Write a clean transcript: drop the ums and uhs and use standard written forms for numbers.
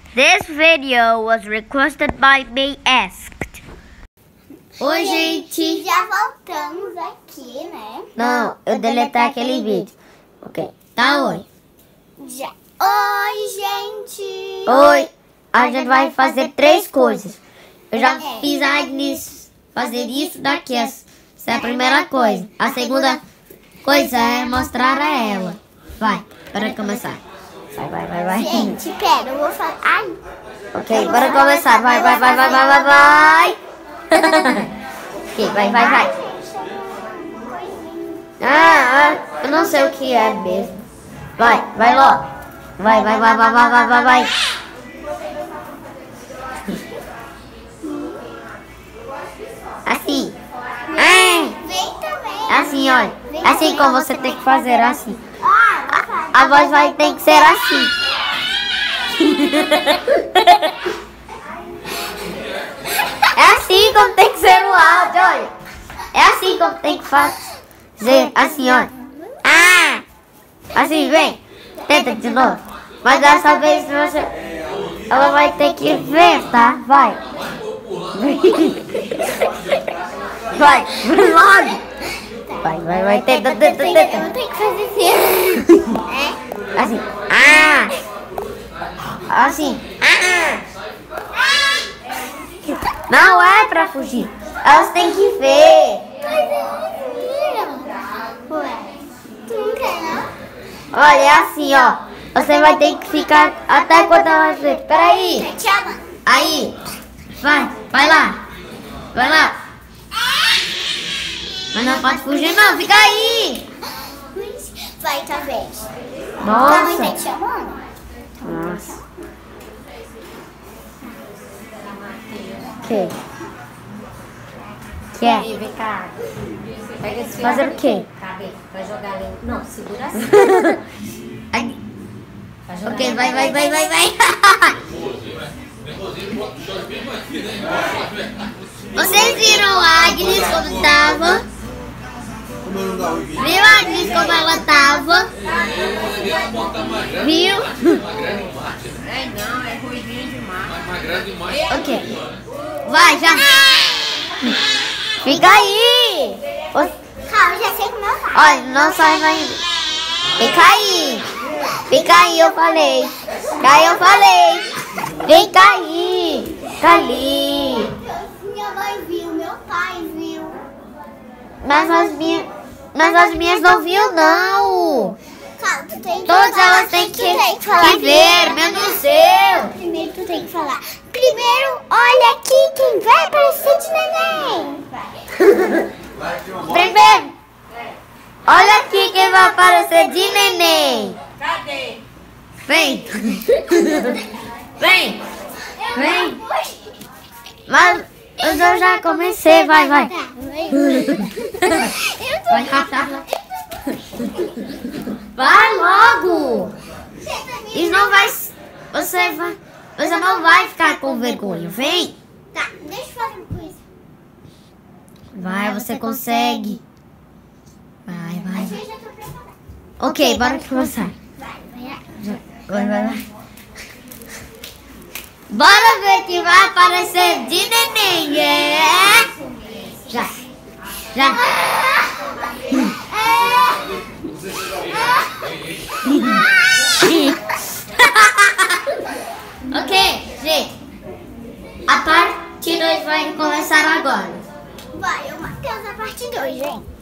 This video was requested by me asked. Oi, gente. Já voltamos aqui, né? Não, eu deletei aquele vídeo. Ok, tá oi. Já. Oi, gente. Oi. A gente vai fazer 3 coisas. Eu já fiz a Agnes fazer isso daqui. Essa é a primeira coisa. A segunda coisa é mostrar a ela. Vai, para começar. Vai. Gente, pera, eu vou falar. Ai. Ok, bora começar. Vai. Ok, vai. Eu não sei o que é mesmo. Vai logo. Vai. Assim. Vem também. Assim, olha. Assim como você tem que fazer, assim. A voz vai ter que ser assim. É assim como tem que ser o áudio, olha. É assim como tem que fazer. Assim, olha. Assim, vem. Tenta de novo. Mas dessa vez ela vai ter que ver, tá? Vai. Vai logo. Vai. Tenta. Eu tenho que fazer Assim. Assim. Não é pra fugir. Elas têm que ver. Mas elas viram. Ué, tu não quer, não? Olha, é assim, ó. Você vai ter que ficar até quando ela ver. Peraí. Te chama. Aí. Vai lá. Mas não pode fugir, não. Fica aí. Vai, tua vez. Nossa. Tua mãe tá te chamando? Nossa. Ok. Que é? Vem cá. Pega esse Fazer o quê? Cadê? Vai jogar ali. Não, segura assim. Aí. Vai jogar Ok, ali. vai. Vocês viram a Agnes como tava? Viu a Agnes como ela tava? Viu? Não, é ruidinho demais. Ok. Vai, já. Fica aí. Calma, já sei como eu faço. Olha, não sai ainda. Fica aí, eu falei. Fica aí. Fica ali. Minha mãe viu, meu pai viu. Mas as minhas não viu, não. Calma, tu tem que Todas falar. elas têm Tu tem falar que ver, menos o seu. Primeiro tu tem que falar. Primeiro, olha aqui quem vai aparecer de neném. Primeiro, olha aqui quem vai aparecer de neném. Cadê? Vem. Mas eu já comecei, vai. Tá, Vai rápido. Vai logo. E não vai. Você não vai ficar com vergonha. Vem. Tá, deixa eu fazer uma coisa. Vai, você consegue. Vai. Mas eu já tô preparada. Ok, bora começar. Vai. Bora ver que vai aparecer de neném. Já. Ok, gente. A parte 2 vai começar agora. Vai, eu Matheus, a parte 2, gente.